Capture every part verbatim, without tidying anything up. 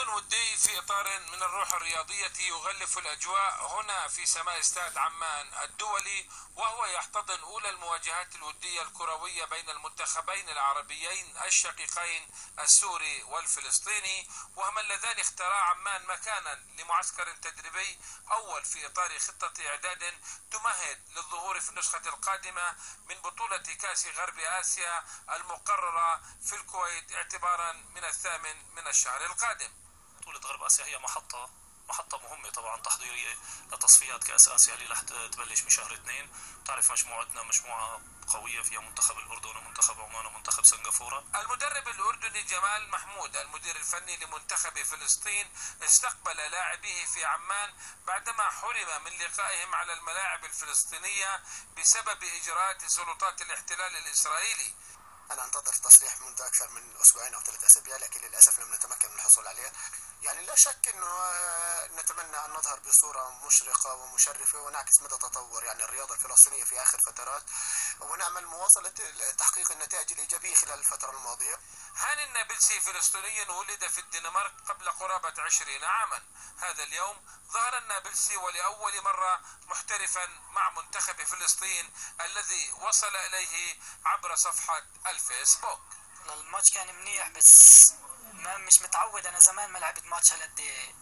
لقاء ودي في إطار من الروح الرياضية يغلف الأجواء هنا في سماء استاد عمان الدولي، وهو يحتضن أولى المواجهات الودية الكروية بين المنتخبين العربيين الشقيقين السوري والفلسطيني، وهما اللذان اختارا عمان مكانا لمعسكر تدريبي أول في إطار خطة إعداد تمهد للظهور في النسخة القادمة من بطولة كأس غرب آسيا المقررة في الكويت اعتبارا من الثامن من الشهر القادم. بطولة غرب آسيا هي محطة محطة مهمة طبعا تحضيرية لتصفيات كأس آسيا اللي رح تبلش بشهر اثنين. بتعرف مجموعتنا مجموعة قوية فيها منتخب الأردن ومنتخب عمان ومنتخب سنغافورة. المدرب الأردني جمال محمود المدير الفني لمنتخب فلسطين استقبل لاعبيه في عمان بعدما حرم من لقائهم على الملاعب الفلسطينية بسبب إجراءات سلطات الاحتلال الإسرائيلي. أنا أنتظر تصريح منذ أكثر من أسبوعين أو ثلاث أسابيع، لكن للأسف لم نتمكن من الحصول عليه. يعني لا شك أنه نتمنى أن نظهر بصورة مشرقة ومشرفة ونعكس مدى تطور يعني الرياضة الفلسطينية في آخر فترات، ونعمل مواصلة تحقيق النتائج الإيجابية خلال الفترة الماضية. هاني النابلسي فلسطيني ولد في الدنمارك قبل قرابة عشرين عاما. هذا اليوم ظهر النابلسي ولأول مرة محترفا مع منتخب فلسطين الذي وصل إليه عبر صفحة الفيسبوك. الماتش كان منيح بس ما مش متعود، أنا زمان ما لعبت ماتش هالقد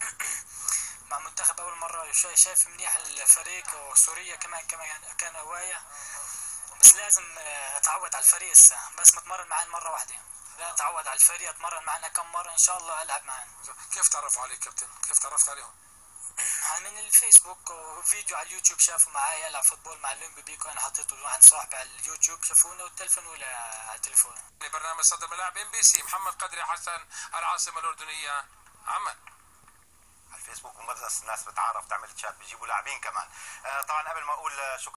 مع منتخب أول مرة. شايف منيح الفريق، وسوريا كمان كمان كان هواية، بس لازم أتعود على الفريق هسه. بس متمرن معاه مرة واحدة، لا أتعود على الفريق، أتمرن معنا كم مرة إن شاء الله ألعب معاه. كيف تعرفوا عليك كابتن؟ كيف تعرفت عليهم؟ من الفيسبوك وفيديو على اليوتيوب، شافوا معايا يلعب فوتبول مع الليمبي بيكو، انا حطيته لواحد صاحبي على اليوتيوب، شافونا والتلفون ولا على التليفون. برنامج صدر ملاعب ام بي سي، محمد قدري حسن، العاصمة الأردنية عمان. على الفيسبوك بمدرسة الناس بتعرف تعمل تشات، بيجيبوا لاعبين كمان. آه طبعا قبل ما اقول شكرا